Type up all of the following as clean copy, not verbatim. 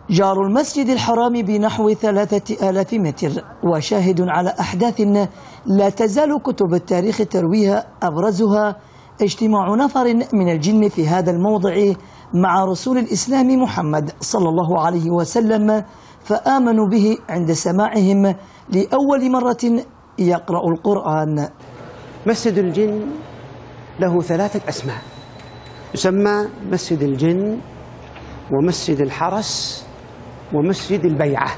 جار المسجد الحرام بنحو 3000 متر، وشاهد على أحداث لا تزال كتب التاريخ ترويها، أبرزها اجتماع نفر من الجن في هذا الموضع مع رسول الإسلام محمد صلى الله عليه وسلم، فآمنوا به عند سماعهم لأول مرة يقرأ القرآن. مسجد الجن له 3 أسماء، يسمى مسجد الجن ومسجد الحرس ومسجد البيعة.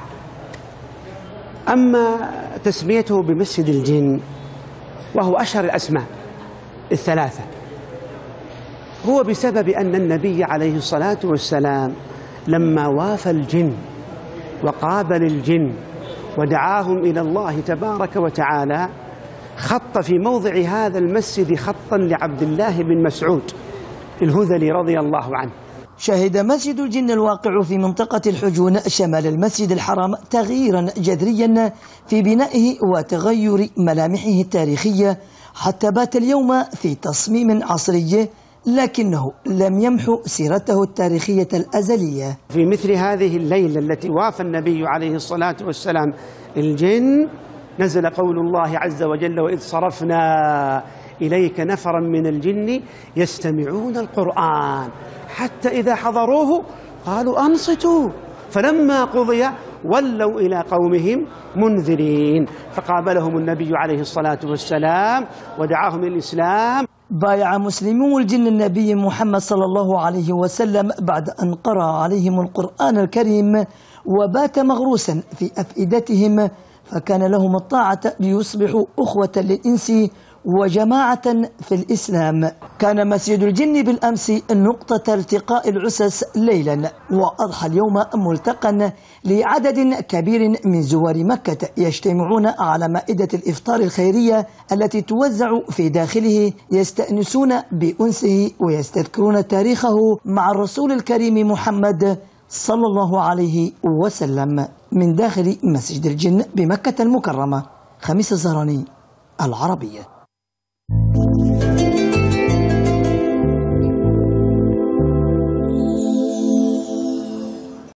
أما تسميته بمسجد الجن وهو أشهر الأسماء ال3 هو بسبب أن النبي عليه الصلاة والسلام لما وافى الجن وقابل الجن ودعاهم إلى الله تبارك وتعالى خط في موضع هذا المسجد خطا لعبد الله بن مسعود الهذلي رضي الله عنه. شهد مسجد الجن الواقع في منطقة الحجون شمال المسجد الحرام تغييرا جذريا في بنائه وتغير ملامحه التاريخية، حتى بات اليوم في تصميم عصري، لكنه لم يمحو سيرته التاريخية الأزلية. في مثل هذه الليلة التي وافى النبي عليه الصلاة والسلام الجن نزل قول الله عز وجل: وإذ صرفنا إليك نفرا من الجن يستمعون القرآن حتى إذا حضروه قالوا أنصتوا فلما قضي ولوا إلى قومهم منذرين، فقابلهم النبي عليه الصلاة والسلام ودعاهم الإسلام. بايع مسلمو الجن النبي محمد صلى الله عليه وسلم بعد أن قرأ عليهم القرآن الكريم وبات مغروسا في أفئدتهم، فكان لهم الطاعة ليصبحوا أخوة للإنس وجماعة في الإسلام. كان مسجد الجن بالأمس نقطة التقاء العسس ليلا، وأضحى اليوم ملتقى لعدد كبير من زوار مكة يجتمعون على مائدة الإفطار الخيرية التي توزع في داخله، يستأنسون بأنسه ويستذكرون تاريخه مع الرسول الكريم محمد صلى الله عليه وسلم. من داخل مسجد الجن بمكة المكرمة، خميس الزهراني، العربية.